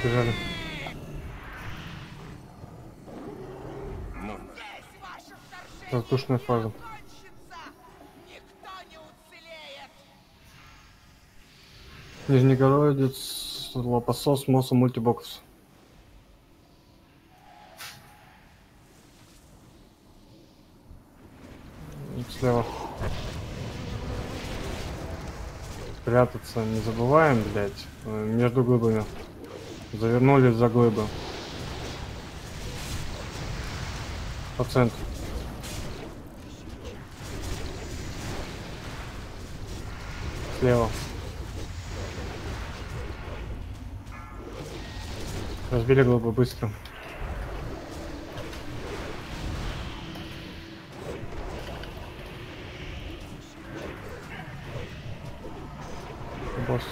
Бежали. Воздушная фаза. Нижнегородец, лопасос, моса, мультибокс. Слева. Прятаться не забываем, блять. Между глыбами. Завернули за глыбы. По центру. Слева. Разбили глыбы быстро. Босс.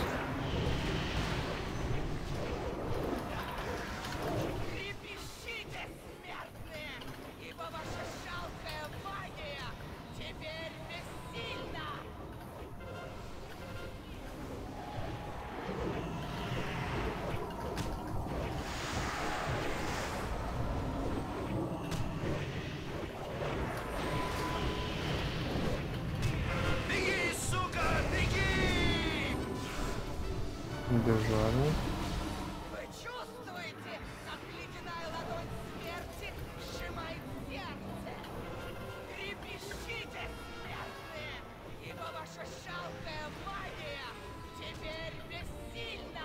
Бежали. Вы чувствуете, как ледяная ладонь смерти сжимает сердце? Трепещите, смертные, ибо ваша жалкая магия теперь бессильна!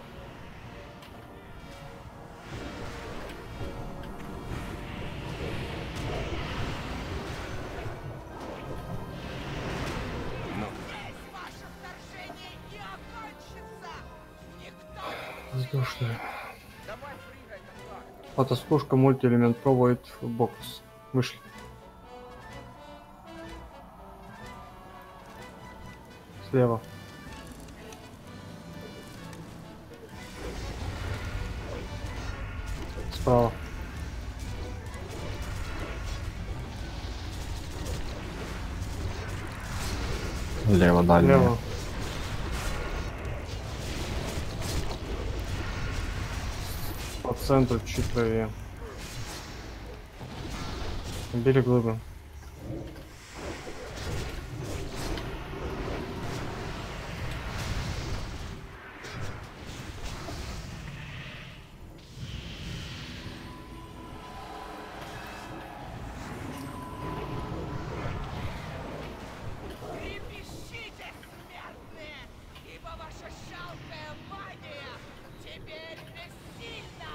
Здесь ваше вторжение не окончится! Воздушная. Фотоспушка, мультиэлемент проводит в бокс. Вышли. Слева. Справа. Лево, дальше. Слева. По центру чуть правее. Били глыбы. Трепещите, смертные, ибо ваша жалкая магия теперь бессильна!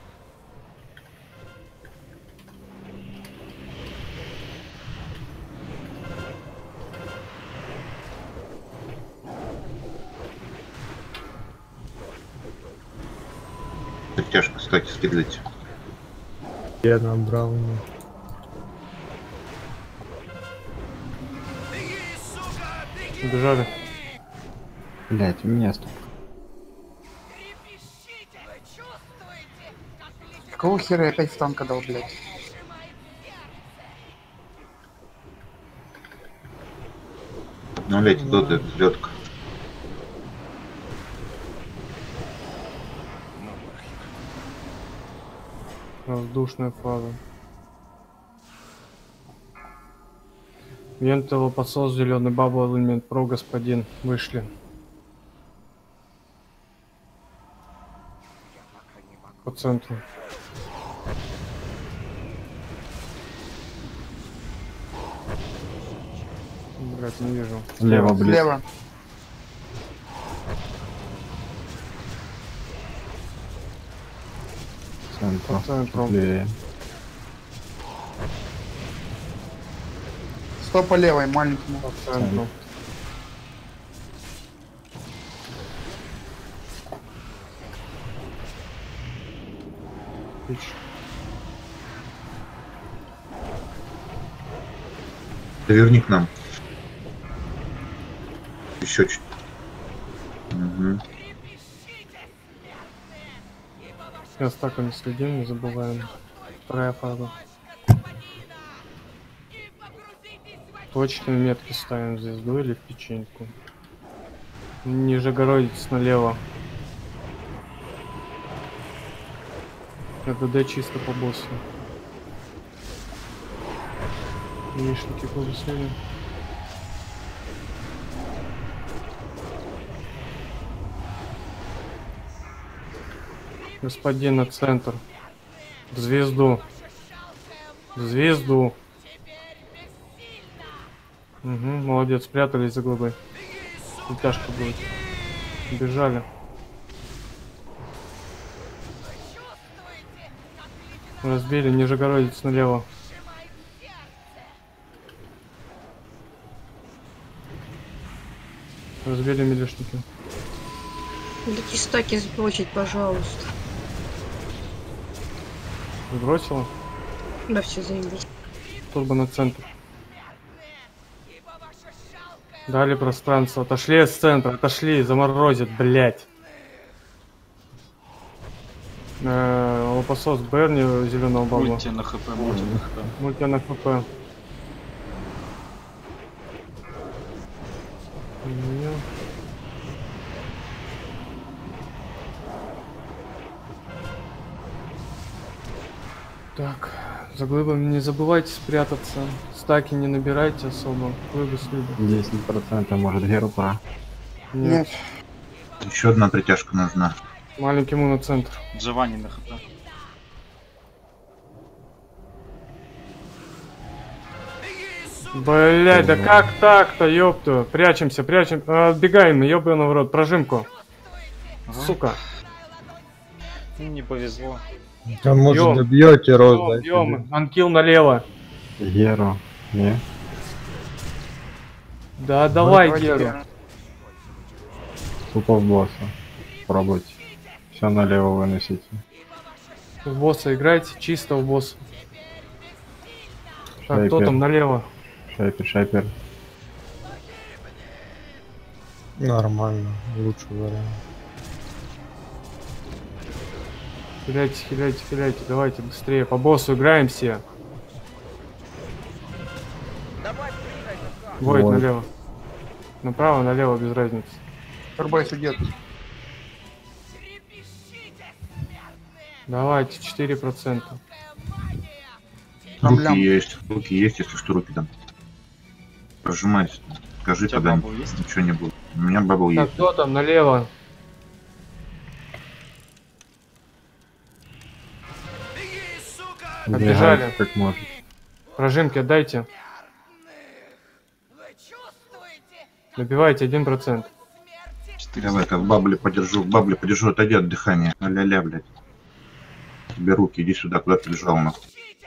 Тяжко, кстати, скидывайте. Я набрал. Бежали. Блять, у меня стоп. Трепещите! Вы чувствуете, как ледяная Какого хера я опять в танка дал, блядь? сжимает сердце? Ну, блять, тут взлетка. Воздушная фаза. Вента, лопасос, зеленый бабл, элемент про, господин. Вышли. По центру. Блять, не вижу. Слева, блин. Слева. Центр. По центру. Левее. Стоп по левой, маленькому. По центру. Отлично. Верни к нам. Еще чуть. Угу. Сейчас так не следим, не забываем. Вторая фаза. Точные метки ставим в звезду или в печеньку. Нижегородец налево. ДД чисто по боссу. Яичники повысили. Господин на центр. В звезду. В звезду. Угу, молодец, спрятались за глыбой. Тяжко будет. Бежали. Разбили, Нижегородец налево. Разбили милишники. Такие стаки сбросить, пожалуйста. Сбросила? Да все заебись. Турбо на центр. Дали пространство. Отошли от центра. Отошли. Заморозят, блять. Лопасос Берни зеленого бабла. Мульти на хп, мульти на хп. Мульти на хп. Так, за глыбами не забывайте спрятаться. Стаки не набирайте особо. Глыбы с любы. 10% может Геру пора. Нет. Еще одна притяжка нужна. Маленький ему на центр. Джованни на хп. Блять, да как так-то, ёпту? Прячемся, прячем. Отбегаем, ёбаный в рот, прожимку. Сука. Не повезло. Там может Бьем. добьете роз, Бьем, анкил налево. Геру. Не? Да, давай, давайте Геру. Геру. Тупо в босса. Пробуйте. Все налево выносите. В босса играйте, чисто в босса. Так, Шайпер. кто там налево? Шайпер, шайпер. Нормально, лучший вариант. Хиляйте, хиляйте, хиляйте, давайте быстрее. По боссу играем все. Войд Войд. налево. Направо, налево, без разницы. Турбойс идет. Давайте, 4%. Проблем. Руки есть, если что, руки дам. Прожимайся. Скажи, У тебя когда бабл есть? ничего не будет. У меня бабл Так, есть. кто там налево? Отбежали. Бегайте как может. Прожимки отдайте. Набивайте 1%. Давай, как в бабле подержу, отойди от дыхания. Ля-ля, блядь. Тебе руки, иди сюда, куда ты лежал, нахуй.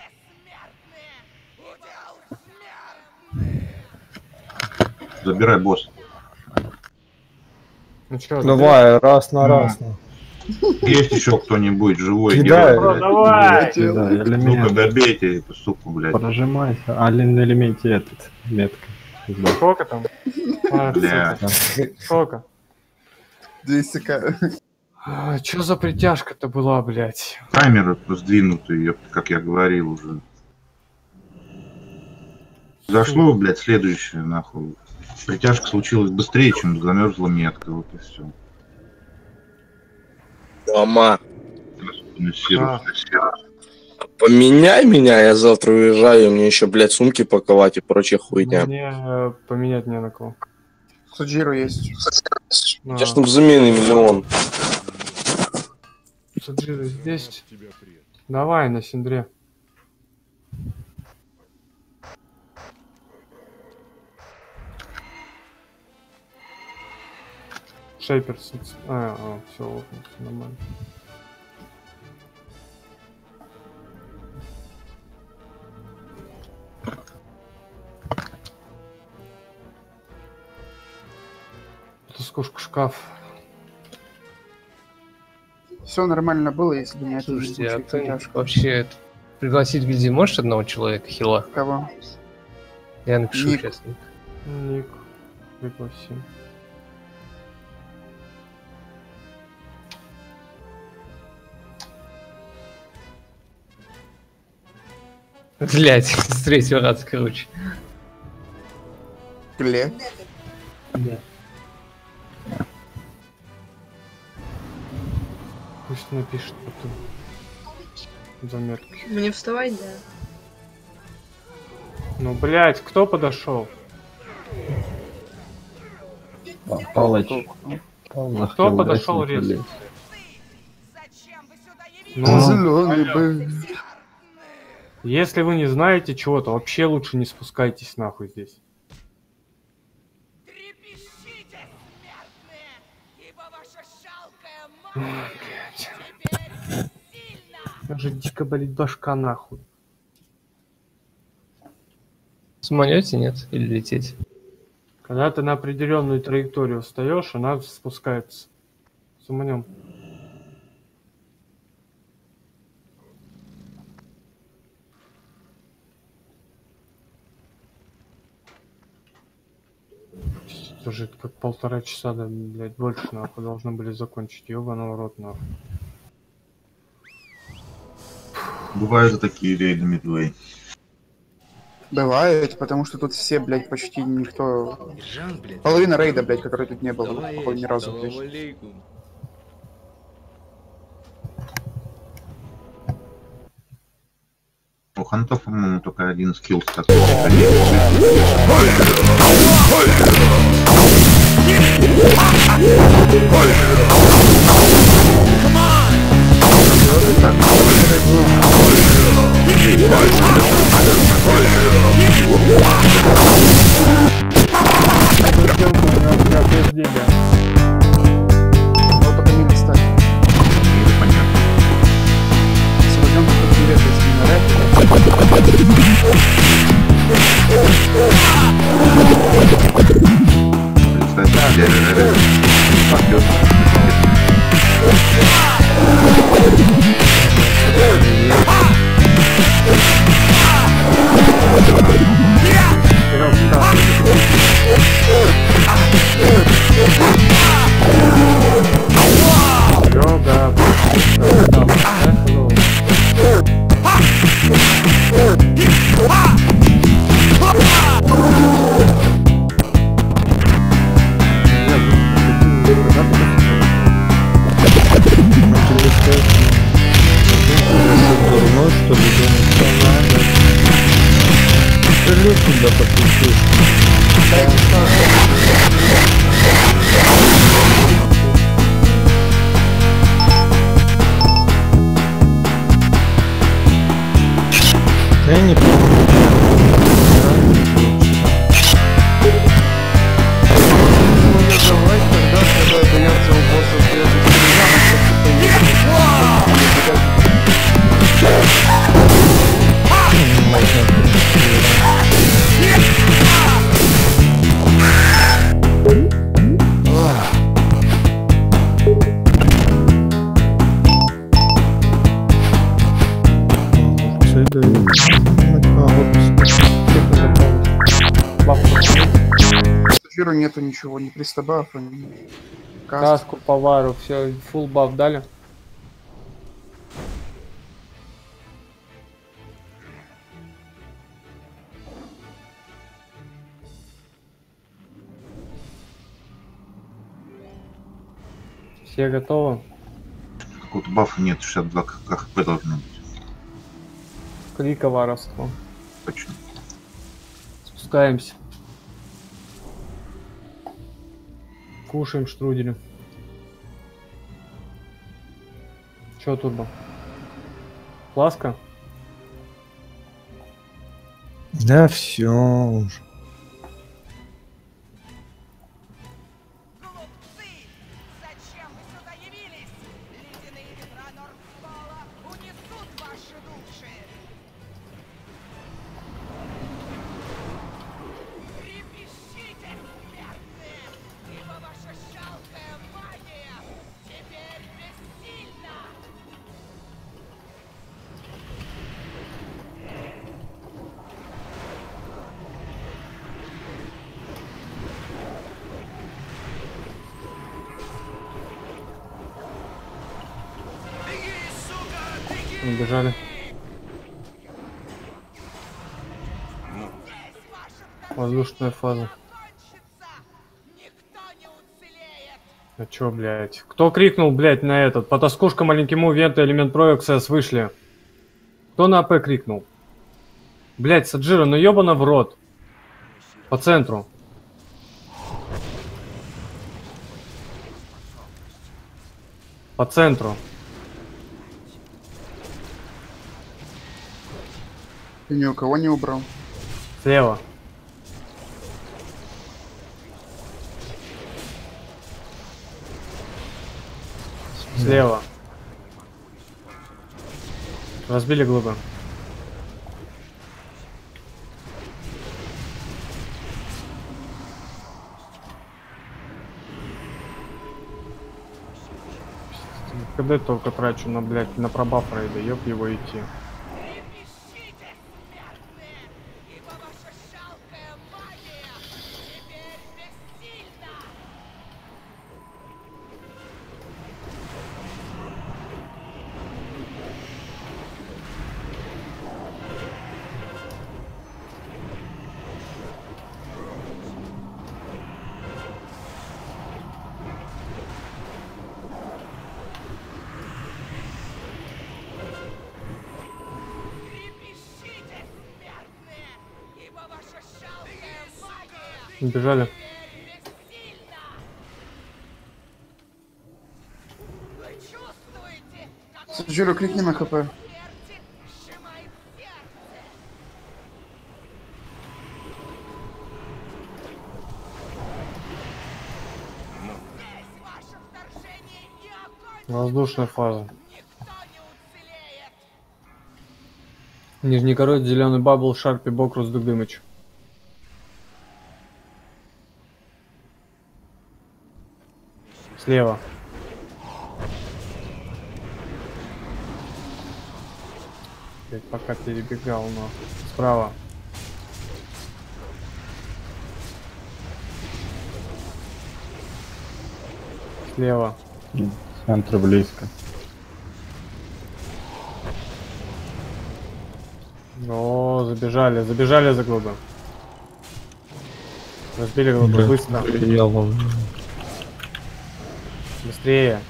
Забирай, босс. Ну чё, Давай, раз на раз. на. Есть еще кто-нибудь живой? Кидай. герой, давай! Да, блядь? Ну-ка, элемент. добейте эту суку, блядь. Прожимайся. А на элементе этот. Метка. Пизда. Сколько там? Бля. Сколько? 200к. Чё за притяжка-то была, блядь? Камеры сдвинутые, ёпта, как я говорил уже. Зашло, блядь, следующее, нахуй. Притяжка случилась быстрее, чем замерзла метка, вот и все. Мама, А. поменяй меня, я завтра уезжаю, мне еще, блядь, сумки паковать и прочая хуйня. Мне поменять не на кого. Суджиру есть. Я ж там замены миллион. Суджира здесь. Давай на Синдре. Шейпер. Все, нормально. Скушка шкаф. Все нормально было, если бы не это. Слушайте, а случай, ты притяжка. вообще пригласить в гильдии можешь одного человека, хила? Кого? Я напишу Ник. сейчас. Ник. Пригласи. Блять, с третьего раза, короче. Гле. Пусть напишет потом. Заметки. Мне вставать, да. Ну, блядь, кто подошел? Палыч. Пал Кто подошел резко? Зачем вы сюда явились? Ну, Зеленый бы. если вы не знаете чего-то, вообще лучше не спускайтесь нахуй здесь. Трепещите, смертные, ибо ваша жалкая магия теперь бессильна. Даже дико болит башка нахуй. Самолете нет? Или лететь? Когда ты на определенную траекторию встаешь, она спускается. Суманем. Уже как 1,5 часа, да, блядь, больше нахуй должны были закончить. Ёбаного рот нахуй. Бывают же такие рейды Мидвей. Бывает, потому что тут все, блядь, почти никто... Половина рейда, блядь, которой тут не было, походу, ни разу, блядь. У хантов, по-моему, только один скилл такой. Вот только не листать. Понятно. Сегодня только билет из Минорет. Дурной, что ли, думаю, стрелю туда подпишу. Я не помню. Давай тогда, когда дается у босса Сафиру нету ничего, ни пристабафа, ни каст. Каску, повару, все, фулл баф дали. Все готовы? Какого-то бафа нет, 62 КХП должно быть. Клика воровство. Точно. Спускаемся. Кушаем штрудели. Чё, турбо? Ласка? Да все уже. Глупцы! Зачем вы сюда явились? Ледяные ветра Нордпола унесут ваши души! Трепещите, смертные, ибо ваша жалкая магия теперь бессильна! Убежали. Воздушная фаза. Никто не уцелеет! А чё, блядь? Кто крикнул, блядь, на этот? Потаскушка, маленький му, вента, элемент проекса вышли. Кто на АП крикнул? Блять, Саджира, ну ёбана в рот. По центру. По центру. Ты ни у кого не убрал. Слева. Слева. Разбили глыбы. Когда только трачу на, блядь, на пробаф рейда, ёб его идти. Трепещите, смертные, ибо ваша жалкая магия теперь бессильна. Трепещите, смертные, ибо ваша жалкая магия Бежали. теперь бессильна. Вы чувствуете, как Саджира, кликни на ХП. смерти сжимает сердце. Здесь ваше вторжение не окончено. Воздушная фаза. Никто не уцелеет. Нижнегород, зеленый бабл, шарпи, бокрус, дугдымыч. Слева. Блять, пока перебегал, но справа. Слева. Центр близко. О, забежали, забежали за глубы. Разбили глубы, быстро. Я волну. Быстрее.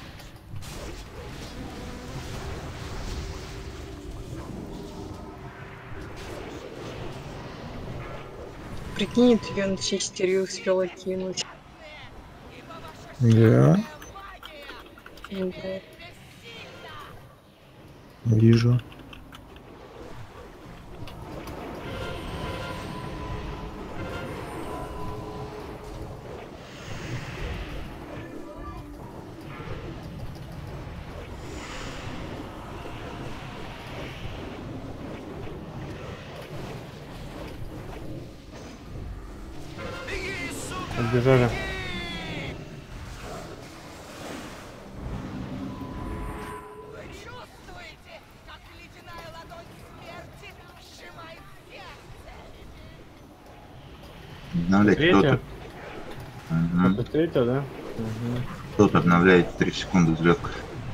Прикинь, ты на чистерию успела кинуть. Я Ну да. вижу. Отбежали. Вы чувствуете, как ледяная ладонь смерти сжимает сердце. Обновлять Третья? кто-то. Мгм. Это третья, да? Угу. Кто-то обновляет 3 секунды взлетка.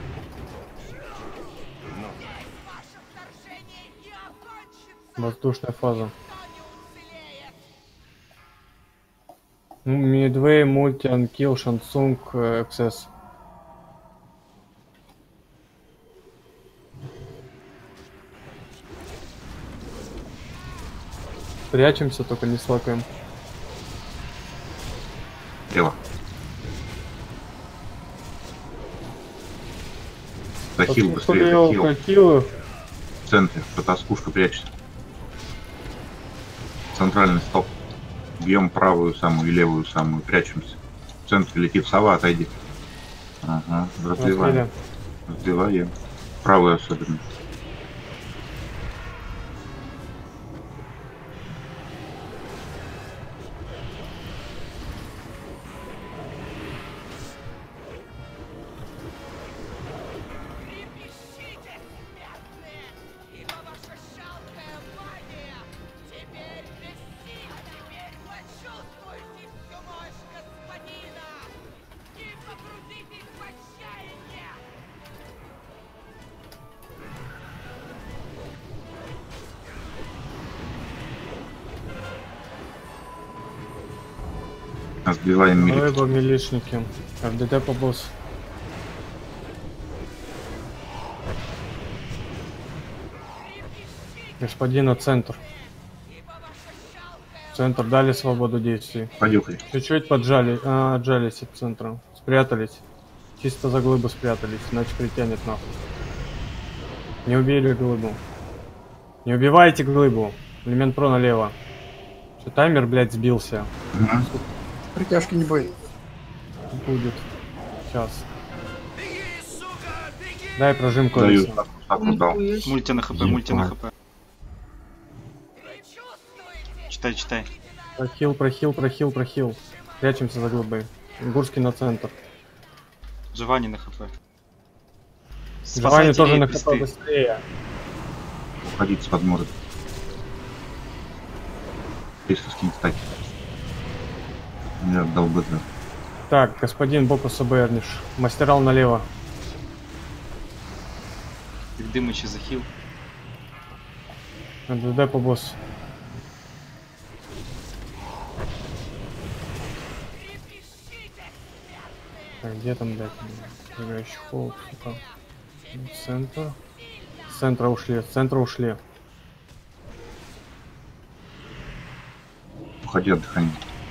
Ваше вторжение не окончится. Воздушная фаза. Никто не уцелеет. Midway, Multi, Unkill, Shansung, XS. Прячемся, только не слакаем. Лево. Захил, быстрее, захил. Хил. В центре, потаскушка прячется. Центральный стоп. Бьем правую самую и левую самую, прячемся. В центре летит сова, отойди. Ага, развиваем. Развиваем. Правую особенно. Трепещите, смертные, ибо ваша жалкая магия теперь бессильна. Теперь почувствуйте всю мощь господина и погрузитесь в отчаяние. Разбиваем милицию. Рыба, милишники. РДД по боссу. Господина центр. Центр дали свободу действий. Понюхай. Чуть-чуть отжались от центра. Спрятались. Чисто за глыбу спрятались, иначе притянет нахуй. Не убили глыбу. Не убивайте глыбу. Элемент про налево. Что, таймер, блядь, сбился. Притяжки не будет. Будет. Сейчас. Дай прожимку. Даю. Алиса. Так, дал. Мульти на хп, мульти на хп. Читай. Прохил. Прячемся за глыбой. Гурский на центр. Живани на хп. Живани Спасайте тоже рейд на хп быстрее. быстрее. Уходить с подморы. Если скинь, кстати. Я отдал БЗ. Так, господин Бокус АБРниш. Мастерал налево. Их дымычи захил. НДД по боссу. Так, где там, блядь, прыгающий холод, сука. Центр. С центра ушли. Уходи, отдыхай.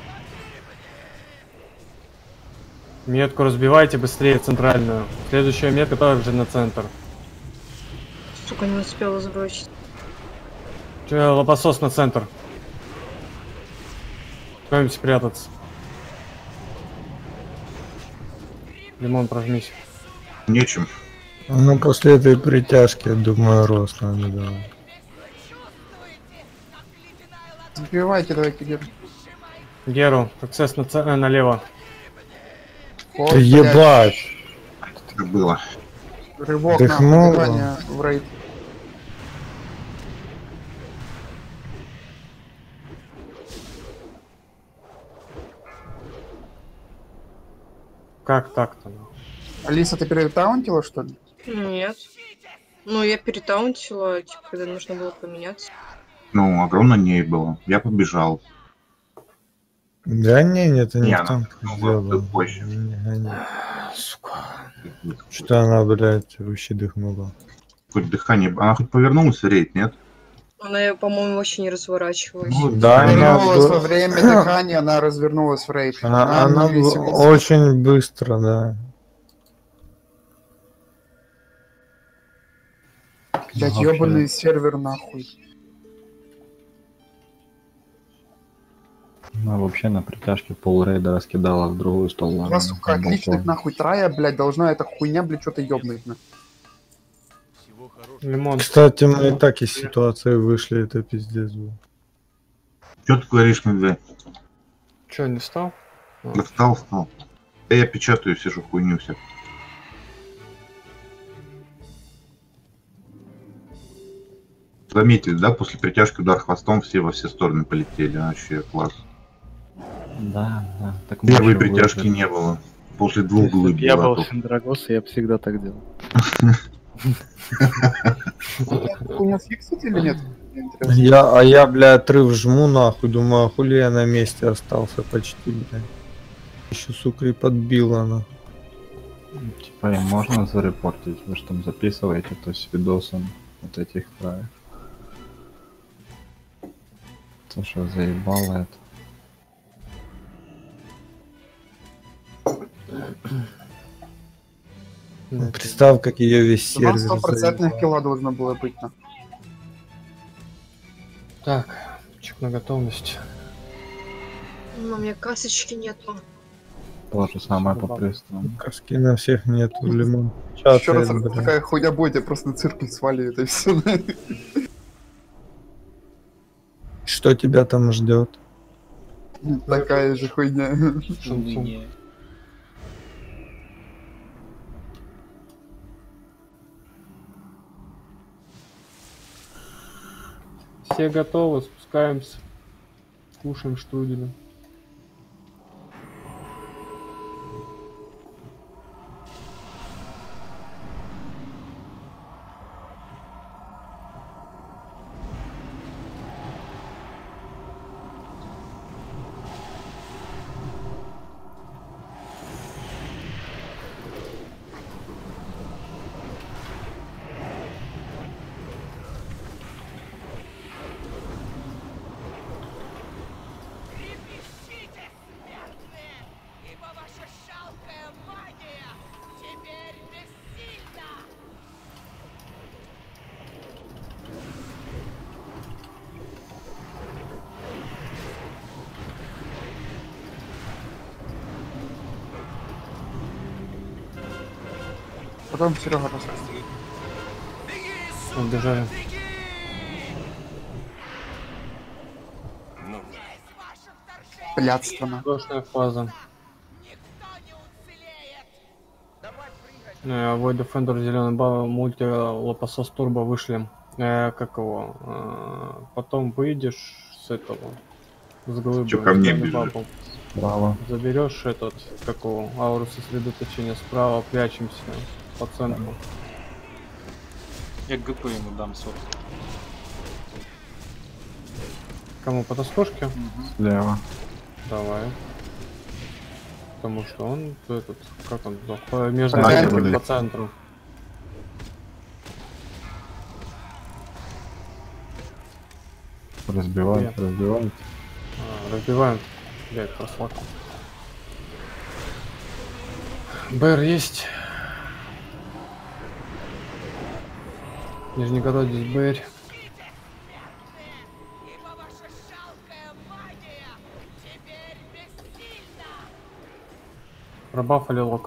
Метку разбивайте быстрее, центральную. Следующая метка также на центр. Сука, не успела сбросить. Лопасос на центр. Кто-нибудь спрятаться. Лимон, прожмись. Нечем. Ну, после этой притяжки, я думаю, рост надо давать. Забивайте, давайте, Гер. Геру, процесс налево. Ход, Ебать! Так было. блядь. Рывок Дыхнуло. на внимание в рейд. Как так-то? Ну? Алиса, ты перетаунтила, что ли? Нет. Ну, я перетаунтила, типа, когда нужно было поменяться. Ну, огромно ней было. Я побежал. Да не, это не Не, в том она дело. позже. Не. Сука. Что она, блядь, вообще дыхнула. Хоть дыхание. Она хоть повернулась в рейд, нет? Она, по-моему, вообще не разворачивалась. Ну, Да, она, Развернулась во время дыхания, она развернулась в рейд. она не веселилась. очень быстро, да. Блять, Вообще. ёбаный сервер нахуй. Она вообще на притяжке пол рейда раскидала в другую сторону. Два, сука, отличных нахуй трая, блять, должна эта хуйня, блять, что-то ёбнуть. На. Лимон. Кстати, мы и так из ситуации вышли, это пиздец был. Что ты говоришь, Медведь? Че, не стал? Да встал. Да я печатаю, сижу, хуйню все. Заметили, да, после притяжки удар хвостом все во все стороны полетели. Вообще класс. Да. Так Первой еще притяжки выиграли. не было. После двух глыб Я была был только. Синдрагос, я бы всегда так делал. Хуйня сфиксит или нет? Мне интересно. Я, бля, отрыв жму нахуй, думаю, а хули я на месте остался почти, бля. Еще, сука, и подбила она. Типа им можно зарепортить, вы что там записываете, то есть видосом вот этих траев. То, что заебало это. Представь, как ее весь У нас сервер 100% заебал. килла должно было быть. На. Так, чек на готовность. Но у меня касочки нету. То же самое по приставам. Каски на всех нету, лимон. Чат, Еще раз бля. такая хуйня будет, я просто на циркуль свалю это все. Что тебя там ждет? Такая же хуйня. Уныние. Все готовы, спускаемся. Кушаем штруделя. Потом Серега расскажет. Убежали. Блядственно. Прошлая фаза. Void Defender, зеленый бал, мульти, лопасос турбо вышли. Как его? Потом выйдешь с этого. С глыбы. Чё ко мне зеленый бежит? бабл. Справа. Заберешь этот, как его, ауру сосредоточения справа, прячемся по центру. Я ГП ему дам 40. Кому по тоскошке? Слева. Давай. Потому что он этот, как он, между По центром центру. по центру. Разбивает, Нет. разбивает. Разбиваем. Блять, прослаку. БР есть. Нижнегородец БР. Ибо ваша жалкая магия теперь бессильна. Пробафали лок.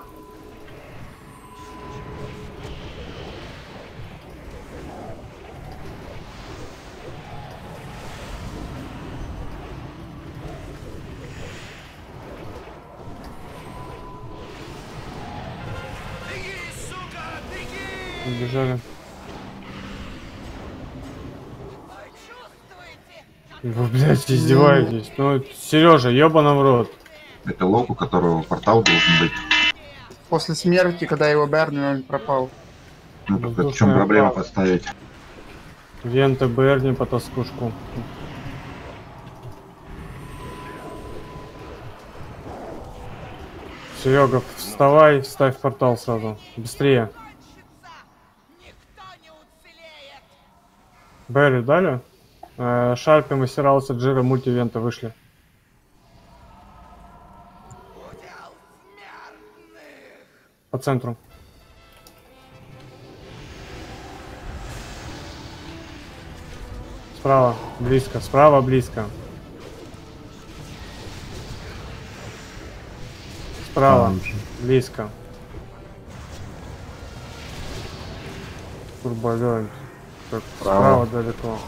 Убежали. Вы, блядь, издеваетесь. Ну, Сережа, ёбана в рот. Это лок, у которого портал должен быть. После смерти, когда его Берни, он пропал. Ну, так в Воздушная чем проблема палка. поставить? Вента Берни по тоскушку. Серега, вставай, ставь портал сразу. Быстрее. Никто не уцелеет. Берри дали? Шарпи, Мастералса, Джира, мультивента вышли. По центру. Справа, близко, справа, близко. Справа, Там же. близко. Турболент. Так, Справа. справа далеко.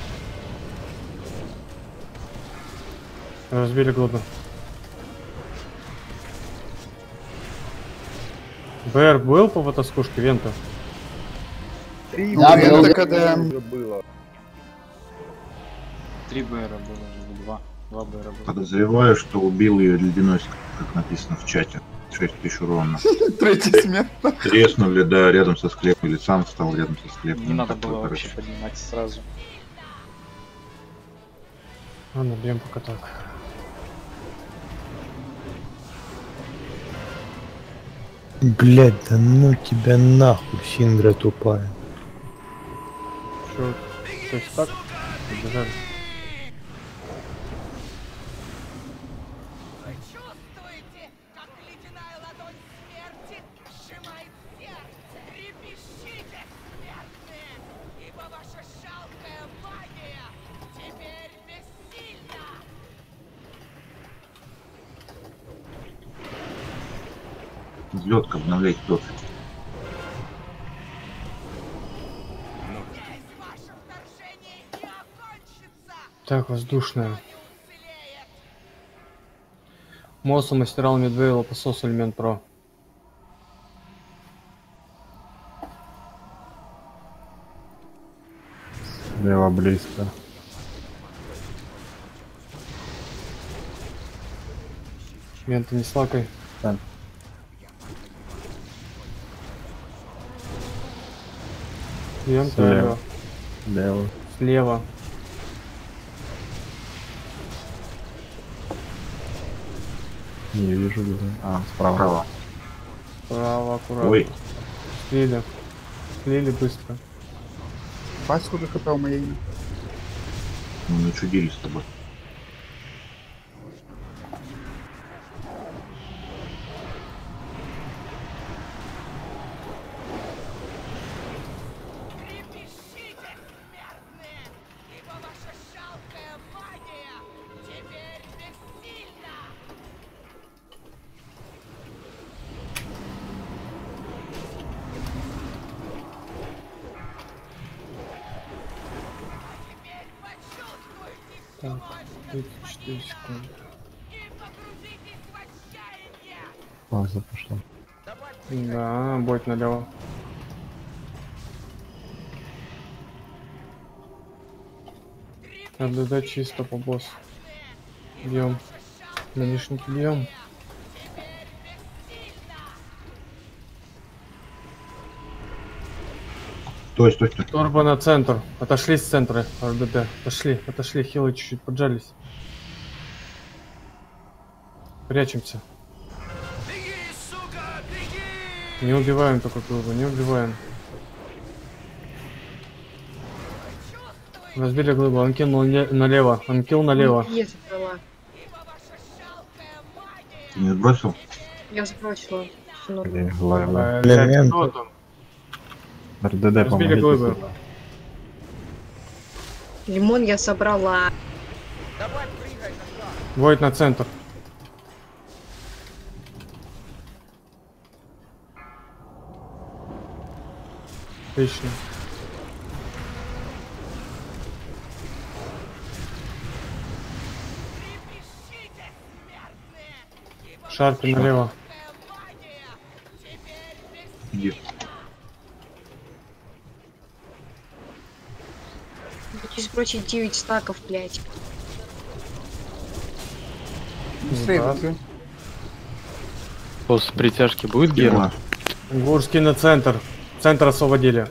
Разбили глубину. БР был по фотоскушке Вента? Да, был. КДМ. 3 БР было уже, 2. 2 БР было. Подозреваю, что убил ее ледяной, как написано в чате. 6000 урона. Третий смерть. Треснули, да, рядом со склепом. Или сам встал рядом со склепом. Не надо Такое, было короче. вообще поднимать сразу. Ладно, бьем пока так. Блять, да ну тебя нахуй, Синдра тупая. Чё, то есть так? Убежали. Вы чувствуете, как ледяная ладонь смерти сжимает сердце? Трепещите, смертные, ибо ваша жалкая магия теперь бессильна. Взлетка, обновлять тот. Здесь ваше вторжение не окончится. Так, воздушная. Уцелеет. Моса, мастерал, медвейл, посос, элемент про. Слева близко. Вента не слакай. Так. Вента Слева. Лево. слева. Не вижу где. А, справа. Право. Справа, аккуратно. Ой, Слили. Слили быстро. Бать, сколько хп у моей имя. мы начудили с тобой. Трепещите, смертные, ибо ваша жалкая магия теперь бессильна. Так, 34 секунды. Пауза пошла. Да, будет налево. РДД чисто по боссу. Бьем. Налишники бьем. Стой. Турбо на центр. Отошли с центра РДД. Отошли. Хилы чуть-чуть поджались. Прячемся. Не убиваем только турбо, не убиваем. Разбили глыбу, он кинул налево. Он килл налево. Я забрала. Ты не сбросил? Я сбросила. Всё норм. Элемент. Кто там? РДД, Разбили помогите. глыбы. сюда. Лимон я собрала. Войд на центр. Отлично. Шарпи налево. Иди. Хочу сбросить 9 стаков, блядь. Быстрее, Да. быстрее. После притяжки будет гера? Гурский на центр. Центр освободили.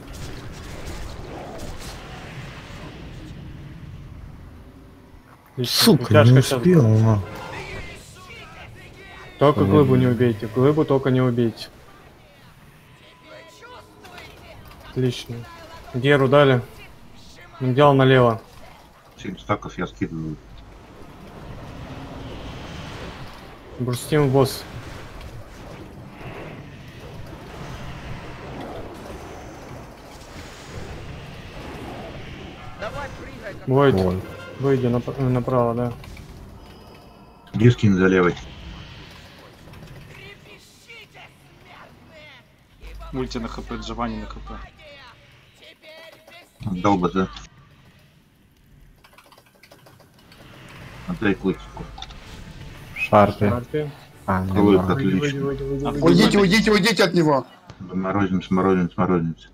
Отлично. Сука, Притяжка не щас успел, будет. на. Только глыбу не убейте. Глыбу только не убейте. Отлично. Геру дали. Делал налево. 7 стаков я скидываю. Бурстим в босс. Войд. Ой. Выйди направо, да. Диски не заливай. Мульти на хп, Джованни на хп. Отдал БЗ. Отдай клычку. Шарпи. Шарпи. А, не Клык, надо. отлично. Уйдите от него. Смородинец.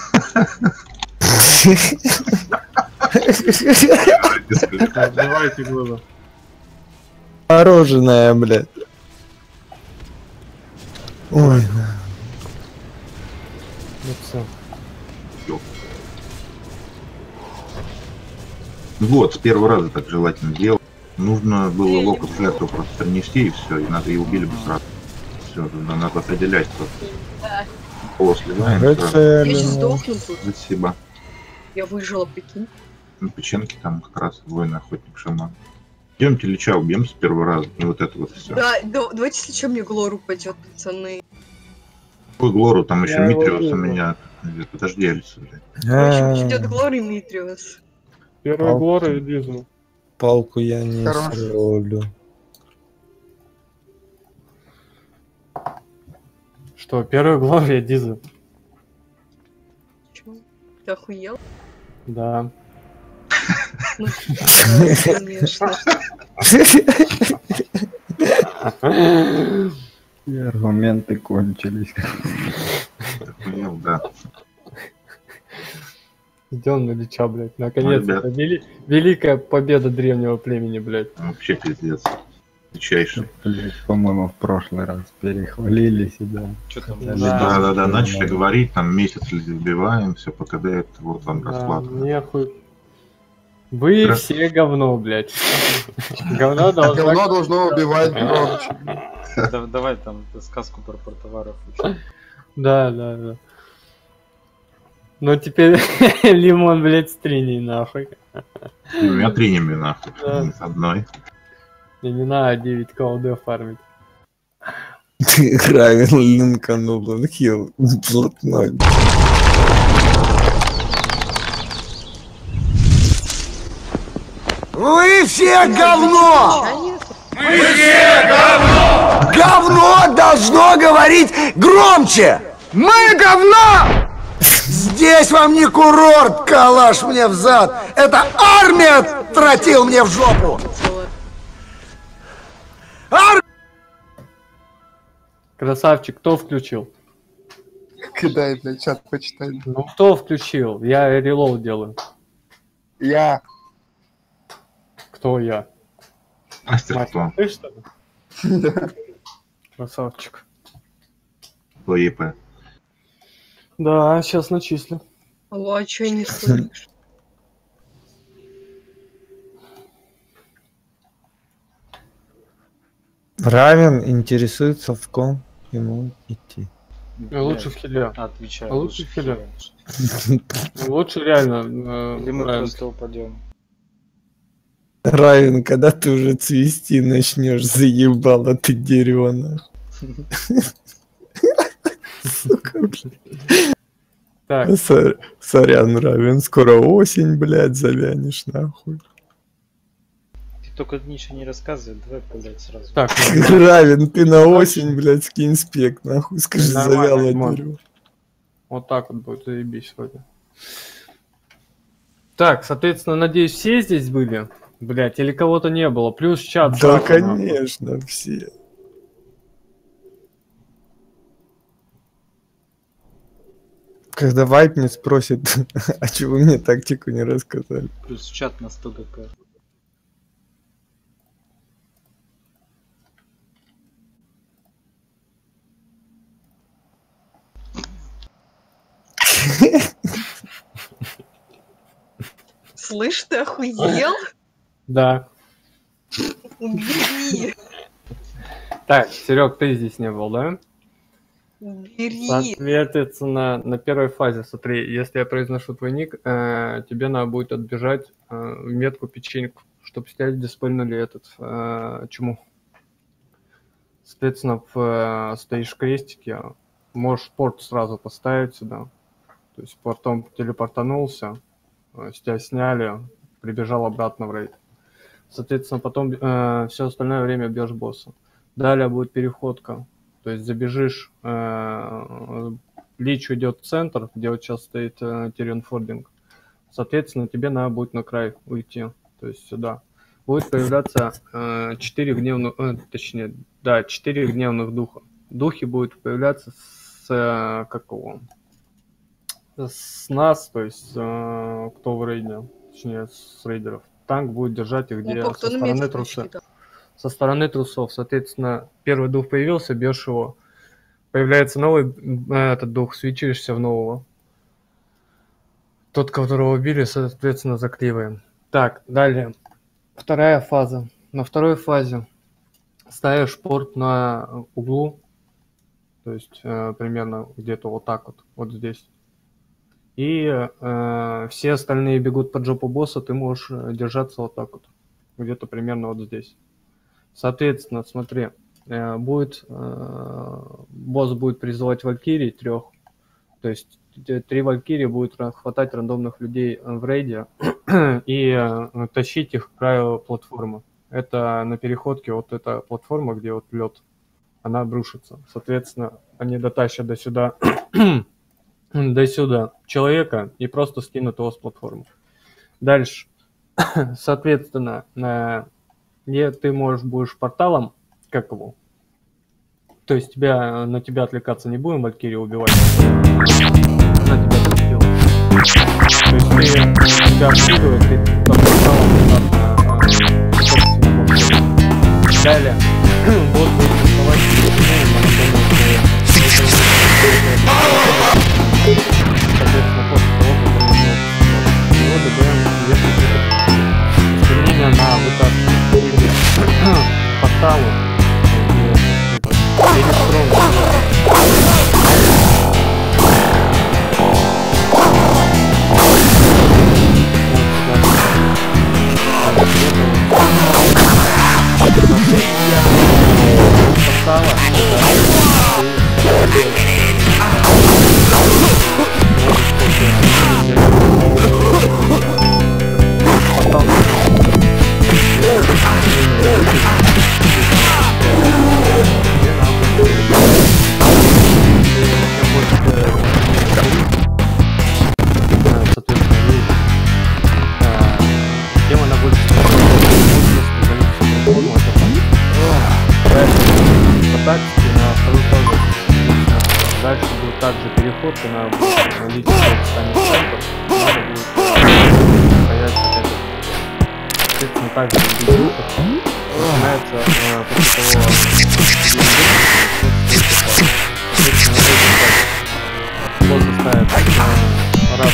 Давайте глыбу. Мороженое, блядь. Ой, Вот все. Вот, с первого раза так желательно делать. Нужно было локоть в жертву просто принести, и все, и надо и убили бы сразу. Все, надо определять просто. После, да, Я сейчас сдохну тут. Спасибо. Я выжила, прикинь. На печенке там как раз воин охотник шаман. Идемте Лича убьем с первого раза, и вот это вот все. Да, давайте, если что, мне Глор упадет, пацаны. Какой Глору, там еще Я его Митриус у вижу. меня. Подожди, Алиса, блядь. Короче, идет Глор и Митриус. Первый глор и Дизу. палку я не Хорош. сролю. Что, первый глор и Дизу? Чё? Ты охуел? Да. Ну, да, конечно. И аргументы кончились. Понял, да. Идем на Лича, блядь. Наконец-то. ребят. Великая победа древнего племени, блядь. Вообще пиздец. Дичайший. Блять, по-моему, в прошлый раз перехвалили себя. Что там? Да. Да, начали говорить, там месяц вбиваем, все по КД, это вот вам Да, расклад. нехуй. Вы Раз- все говно, блядь. Говно должно... Говно должно убивать громче. Давай там сказку про портоваров. учим. Да. Но теперь лимон, блядь, стриней, нахуй. У меня 3 ними нахуй. Да. Не с одной. Мне не надо 9 КОД фармить. Равен линканул, он хил. Блатной. Вы все говно! Говно! Говно должно говорить громче! Мы говно! Здесь вам не курорт, калаш мне в зад. Это армия тротил мне в жопу. Красавчик, кто включил? Кидай, блядь, чат почитай. Ну кто включил? Я релоуд делаю. Я. Кто я? Мастер кто? Ты что ли? Красавчик. Кто ЕП? Да, сейчас начислю. Алло, а чё я не слышу? Равен интересуется, в ком ему идти. Лучше в хиле. Отвечаю. Лучше в хиле. Лучше реально. Или мы просто упадем. Равен, когда ты уже цвести начнешь, заебало ты дерево, нахуй. Сука, блядь. Так. Сорян, Равен, скоро осень, блядь, завянешь, нахуй. Ты только ничего не рассказывай, давай, блядь, сразу. Так, Равен, ты на осень, блядь, скинь спек, нахуй, скажи, нормально, завяло нормально. дерево. Вот так вот будет, заебись вроде. Так, соответственно, надеюсь, все здесь были? Блять, или кого-то не было? Плюс чат. Да, шапа, конечно, все. Когда Вайпнет спросит, а чего вы мне тактику не рассказали? Плюс чат на 100 ГП. Слышь, ты охуел? Да. Убери. Так, Серег, ты здесь не был, да? Убери. Соответственно, на первой фазе, смотри, если я произношу твой ник, тебе надо будет отбежать в метку печеньку, чтобы снять, где спальнули этот чуму. Соответственно, стоишь в крестике, можешь порт сразу поставить сюда. То есть портом телепортанулся, с тебя сняли, прибежал обратно в рейд. Соответственно, потом все остальное время бьешь босса. Далее будет переходка. То есть забежишь, Лич уйдет в центр, где вот сейчас стоит Тирион Фординг. Соответственно, тебе надо будет на край уйти, то есть сюда. Будет появляться 4 гневных, точнее, да, 4 гневных духа. Духи будут появляться с какого? С нас, то есть кто в рейде, точнее с рейдеров. Танк будет держать их где со стороны трусов. Со стороны трусов, соответственно, первый дух появился, бьешь его. Появляется новый этот дух, свечишься в нового. Тот, которого убили, соответственно, заклеиваем. Так, далее. Вторая фаза. На второй фазе ставишь порт на углу. То есть примерно где-то вот так вот, вот здесь. И все остальные бегут под жопу босса, ты можешь держаться вот так вот. Где-то примерно вот здесь. Соответственно, смотри, босс будет призывать валькирий 3. То есть 3 валькирии будет хватать рандомных людей в рейде и тащить их к краю платформы. Это на переходке вот эта платформа, где вот лед, она обрушится. Соответственно, они дотащат до сюда человека и просто скинут его с платформы. Дальше, соответственно, ты будешь порталом, как его, то есть на тебя отвлекаться не будем, валькирию убивать. Она тебя отпустила. То есть тебя обследует, ты по порталам далее босс будет доставать соответственно, после того, как его добавим изменения на вытаскивание порталу тактики на второй тоже. Дальше будет также переход, и надо будет налить станет центр. Надо будет стоять вот это. Соответственно, также будет выход. Начинается после того, просто ставится раз.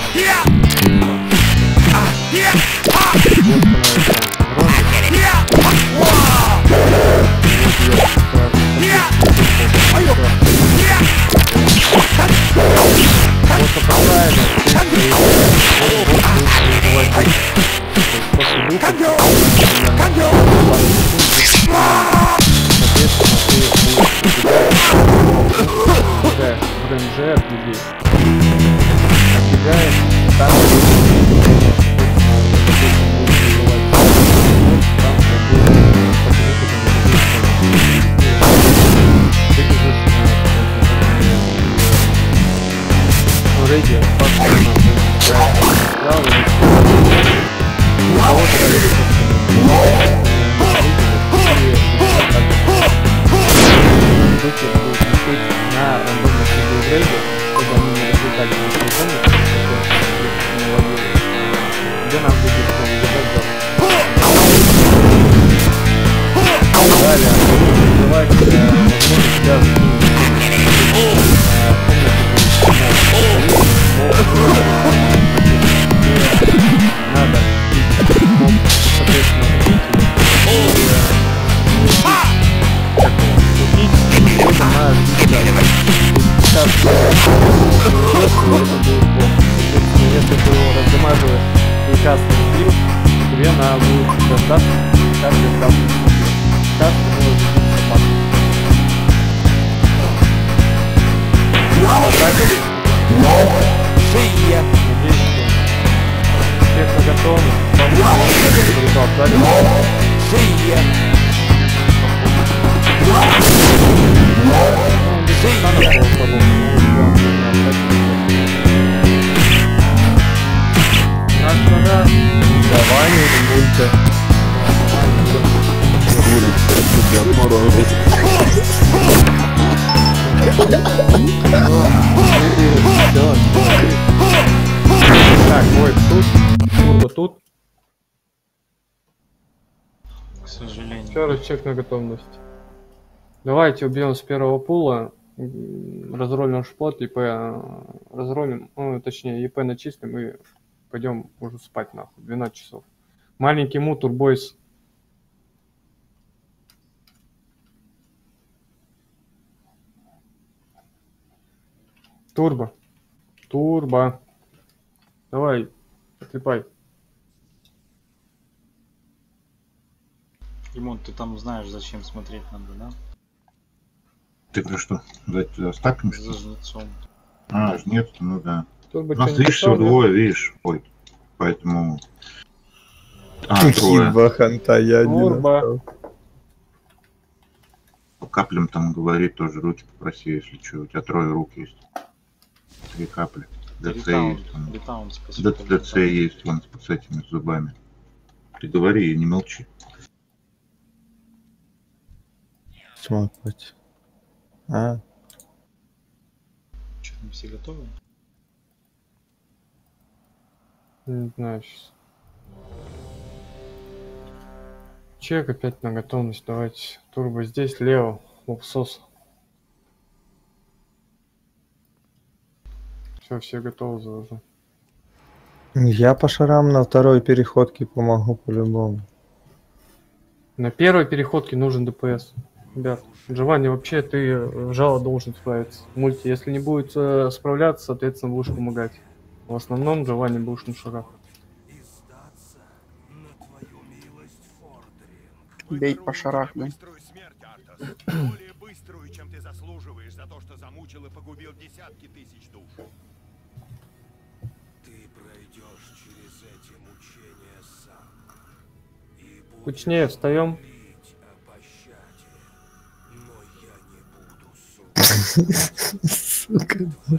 БМЖ от людей. Отбегаешь, там если ты его раздамаживаешь и кастер слив, тебе надо будет дождаться, кастер там кастер может быть собака. Надеюсь, что всех на готовность. Давай, мульта. Так, ой, тут, турбо тут. К сожалению. Еще раз чек на готовность. Давайте убьем с первого пула, разролим шпот, ИП разролим, ну, точнее, ИП начислим и пойдем уже спать нахуй, 12 часов. Маленький мутур, бойс. Турбо. Турбо. Давай, отлипай. Димон, ты там знаешь, зачем смотреть надо, да? Ты про что? За стаком? За жнецом. А, жнец, ну да. Турбо, У нас, видишь, всего двое, видишь, ой, поэтому... А, трое. Два ханта я не Турбо. настал. По каплям там говорит тоже, руки попроси, если что. У тебя трое рук есть. 3 капли. ДЦ есть. ДЦ есть, вон с этими зубами. Ты говори и не молчи. Смотреть. А? Что, там все готовы? Не знаю сейчас. Чек опять на готовность, давайте. Турбо здесь, лево, лупсос. Все готовы завожу. Я по шарам на второй переходке помогу по-любому. На первой переходке нужен ДПС. Ребят, Джованни, вообще ты вжало должен справиться. Мульти, если не будет справляться, соответственно, будешь помогать. В основном Джованни будешь на шарах. Бей по шарах, да? Более быструю, чем ты заслуживаешь за то, что замучил и погубил десятки тысяч душ. Ты пройдешь через эти мучения сам. Кучнее встаем. Сука.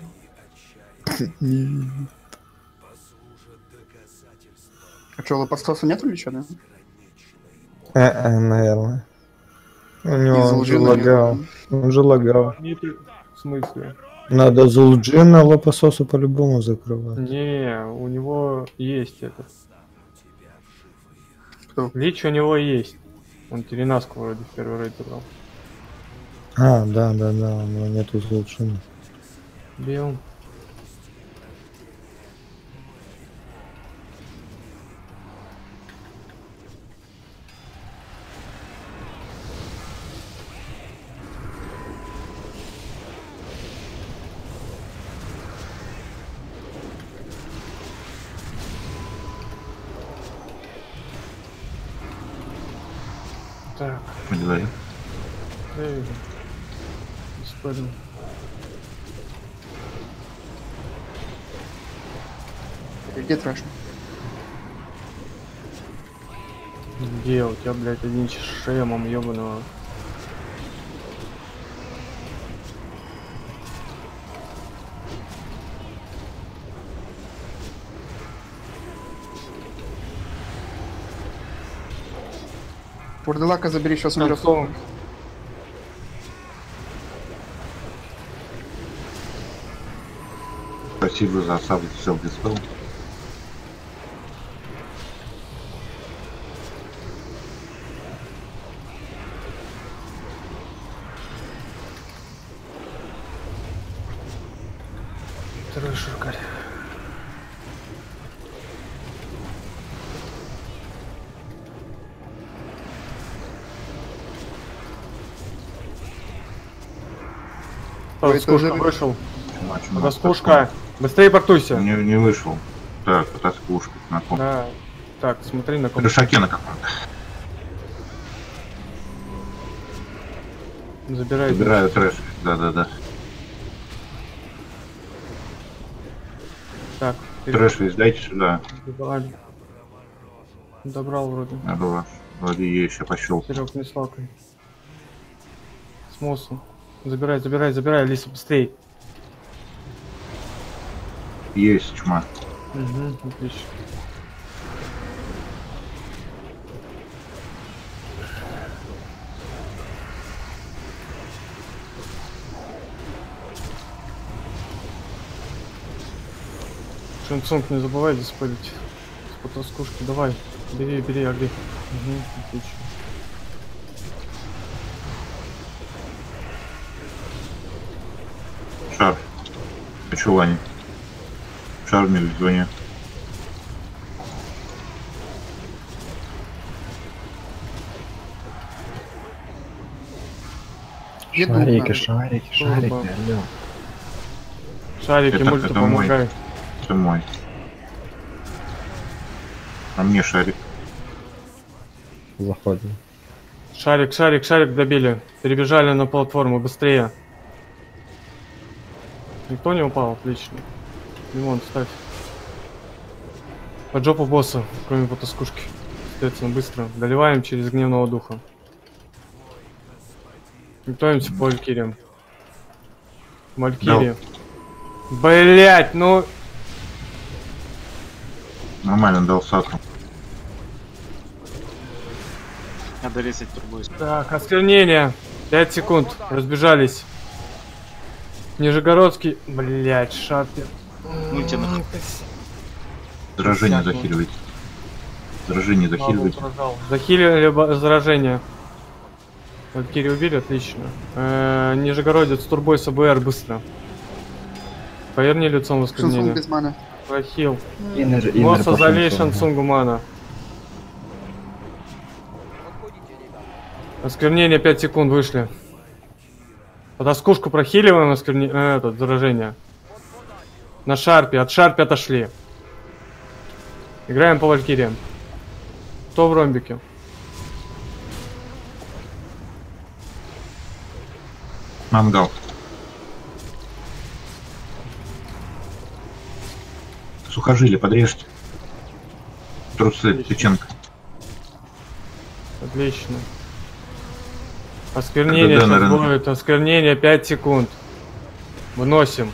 Не видит. А что, лопастоса нету или что, да? Наверное. У него Из он же Лжина лагал. Он же лагал. В смысле? Надо Зулджина лопасосу по-любому закрывать. Не, у него есть этот. Кто? Лич у него есть. Он Теренаску вроде в первый рейд забрал. А, да, у него нету Зулджина. Бил. Так, Во дворе. эй, господин. Где трэш? Где у тебя, блядь, один с шемом ёбаного? Вурдалака забери, сейчас умрет. Концом. Спасибо за осаду селдистов. Второй шуркарь. Ой, Скушка тоже- вышел. Чума, Раскушка. Быстрее портуйся. Не вышел. Так, это скушка. На ком? Да. Так, смотри на ком. Трешаке на каком-то. Забирай. Собираю трэш. Да. Так. Трэш весь дайте сюда. Добрали. Добрал вроде. Надо вас. Вроде я еще пощел. Серег, не слакай. Смосу. Забирай, Алиса, быстрей. Есть чума. Угу, отлично. Шансонг не забывай здесь спалить. С потаскушки, давай. Бери, агри. Угу, отлично. Шар. Хочу Вани. Шар мне в зоне. Еду Шарики, надо. Турбо. алло. Шарики, Это- мульту это мой. помогай. Это мой. А мне шарик. Заходим. Шарик добили. Перебежали на платформу, быстрее. Никто не упал, отлично. Лимон, ставь. Под жопу босса, кроме потаскушки. Соответственно, быстро. Доливаем через гневного духа. Готовимся по Валькириям. Валькирия. Блять, ну... Нормально дал саку. Надо резать турбуз. Так, осквернение. 5 секунд. Разбежались. Нижегородский. Блять, шапер. Мультинах. Заражение захиливайте. Заражение захиливайте. Захилили заражение. Валькирии убили, отлично. Нижегородец, турбой с АБР, быстро. Поверни лицом в Шансонг осквернение. без маны. Прохил. Иннер Носа по залей Шансонгу. Шансунгу мана. Осквернение 5 секунд вышли. Подоскушку прохиливаем этот, заражение. На шарпе, от шарпе отошли. Играем по Валькириям. Кто в ромбике? Мангал. Сухожилие подрежьте. Трусы, Печенко. Отлично. Осквернение КДД на сейчас рынке. будет. Осквернение 5 секунд. Выносим.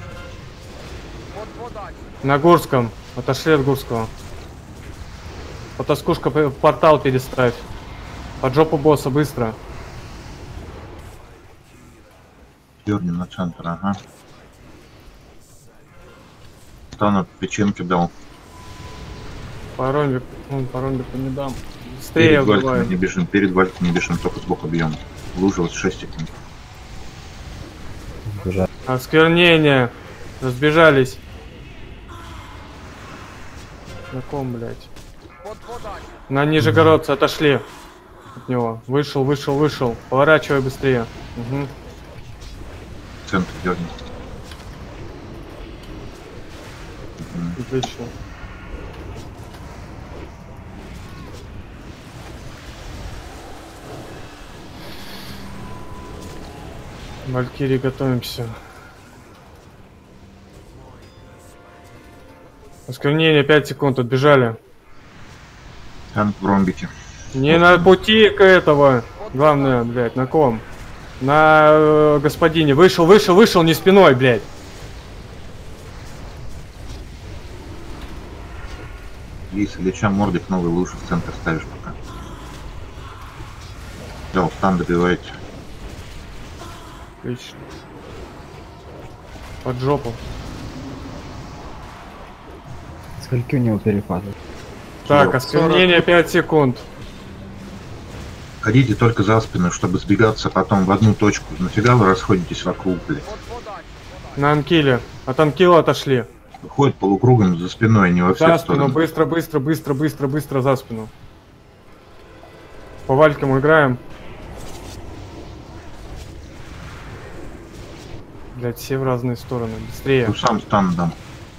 На Гурском. Отошли от Гурского. Потаскушка, портал переставь. Под жопу босса, быстро. Дернем на центр, ага. Стану печенки дал. По ромбику не дам. Быстрее Перед вальками убиваю. не бежим, перед вальками не бежим, только сбоку бьем. Лужа вот 6 секунд. Осквернение. Разбежались. На ком, блядь? На нижегородцы отошли от него. Вышел. Поворачивай быстрее. Угу. Центр дернем. Отлично. Валькирии, готовимся. Осквернение 5 секунд, отбежали. Танк в ромбике. Не на пути к этого. Главное, блядь, на ком? На господине. Вышел, не спиной, блядь. Если леча мордик новый лучше в центр ставишь пока. Да, стан добиваете. Отлично. Под жопу. Сколько у него перепадов? Так, осквернение 5 секунд. Ходите только за спину, чтобы сбегаться потом в одну точку. Нафига вы расходитесь вокруг, блядь? На анкиле. От анкила отошли. Ходят полукругом за спиной, не во все За спину, стороны. быстро за спину. По вальке мы играем. Блять, все в разные стороны. Быстрее. Ну, сам стан дам.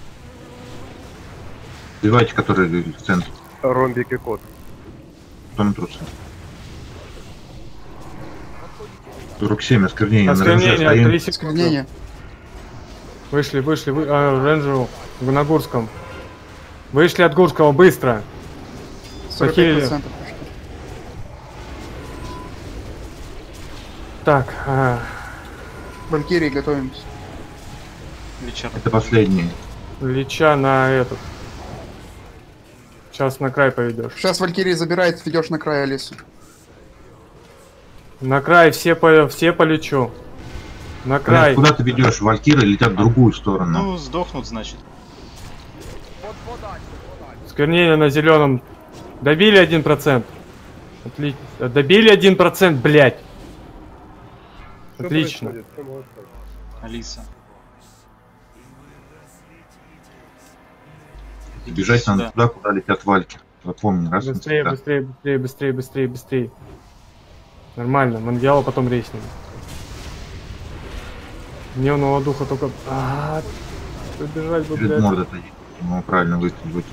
Сбивайте, которые в центр. Ромбик и кот. Потом трусы. 47, осквернение. Осквернение, 3 секунды. Осквернение. Вышли, рейнджеру на Гурском. Вышли от Гурского, быстро. 45%. Так, Валькирии, готовимся. Это последний. Лича на этот. Сейчас на край поведешь. Сейчас Валькирии забирает, ведешь на край Алису. На край все полечу. На край. Куда ты ведешь? Валькиры летят в другую сторону. Ну, сдохнут, значит. Сквернение на зеленом. Добили 1%. Отлично. Добили 1%, блядь. Отлично. Алиса. Бежать надо туда, куда летят вальки. Запомни, раз Быстрее. Нормально, Мангиала потом рейснем. Дневного духа только... Побежать бы, перед блядь. мордой-то ему правильно выстрелить.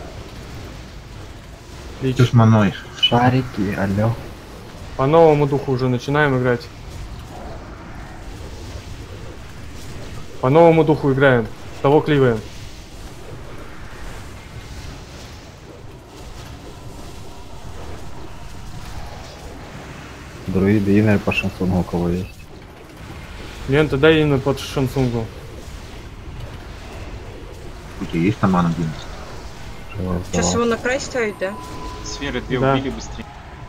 Лич. Что с маной? Шарики, алло. По новому духу уже начинаем играть. По новому духу играем. Того кливаем. Друиды, инер по шансону у кого есть. Лента, дай именно под шансунгу. У тебя есть там мана 11? Сейчас его на край ставить, да? Сферы 2 Да. убили быстрее.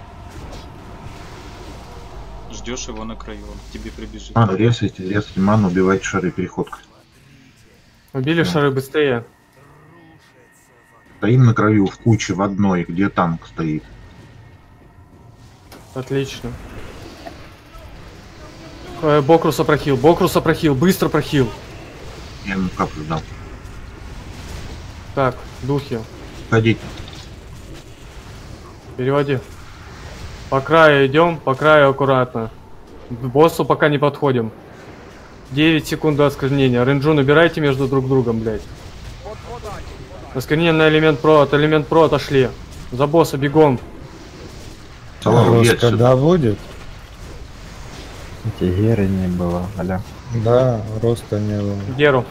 Ждешь его на краю, он к тебе прибежит. Резайте ману, убивайте шары, переходка. Убили шары быстрее. Стоим на краю в куче в одной, где танк стоит. Отлично. Бокруса прохил, быстро прохил. Я ему каплю дал. Так, духи. Ходите. Переводи. По краю идем, по краю аккуратно. К боссу пока не подходим. 9 секунд до осквернения. Ренджу набирайте между друг другом, блядь. Осквернение на элемент про отошли. За босса бегом. Рост когда будет? Эти геры не было, алло. Да, роста не было. Геру.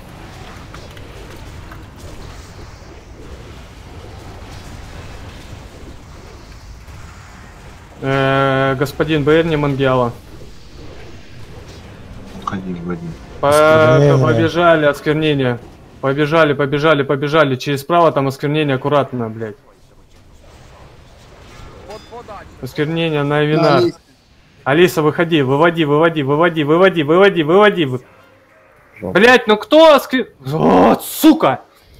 Господин Берни Мангиала. Ходи в один. Побежали, осквернение. Побежали. Через право там осквернение, аккуратно, блядь. Осквернение на Эвинар. Алиса, выходи, выводи. Блять, ну кто Вот, сука!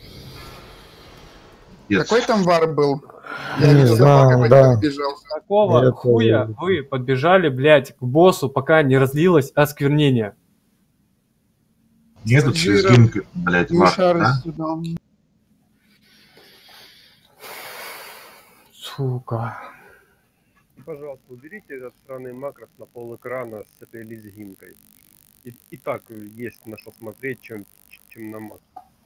Какой там вар был? Я не знаю, да. Какого хуя вы подбежали, блять, к боссу, пока не разлилось осквернение? Нету слезгинка, блять, вар, да? Сука. Пожалуйста, уберите этот странный макрос на пол экрана с этой лезгинкой. И так есть на что смотреть, чем на макро.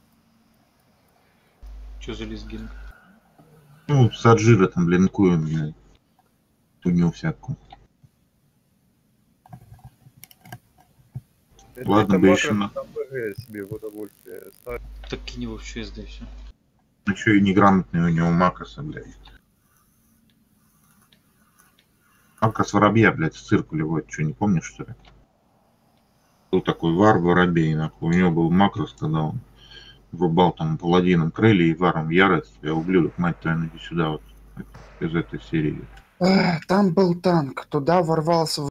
Что за лезгинка? Ну, Саджира там блинкуем, блядь. Тугню всякую. Ладно бы еще на... себе в удовольствие ставить. Так кинь его в ЧС, да и все. Еще и неграмотный у него макроса, блядь. Макрос воробья, блядь, в циркуле, вот, что, не помнишь, что ли? Был такой вар воробей, нахуй. У него был макрос, когда он врубал там паладином крылья и варом в ярость. Я ублюдок, мать твою, иди сюда, вот, из этой серии. Там был танк, туда ворвался